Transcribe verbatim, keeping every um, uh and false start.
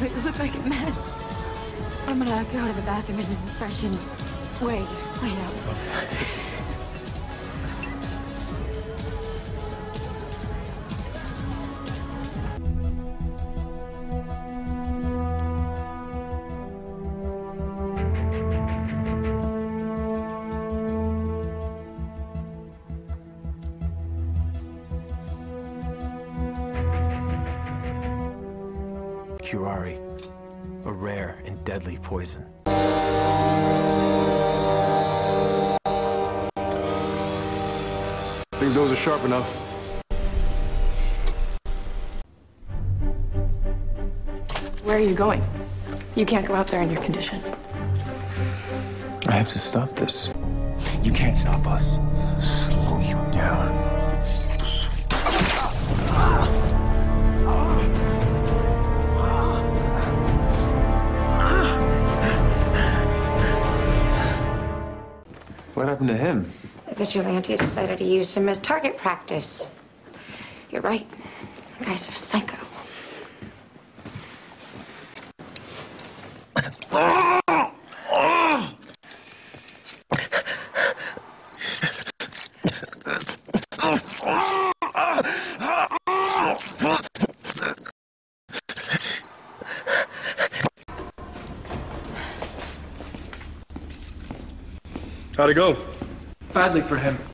You look like a mess. I'm gonna go to the bathroom and freshen. Wait, wait up. Curare, a rare and deadly poison. Think those are sharp enough? Where are you going? You can't go out there in your condition. I have to stop this. You can't stop us. Slow you down. What happened to him? The vigilante decided to use him as target practice. You're right. The guy's a psycho. How'd it go? Badly for him.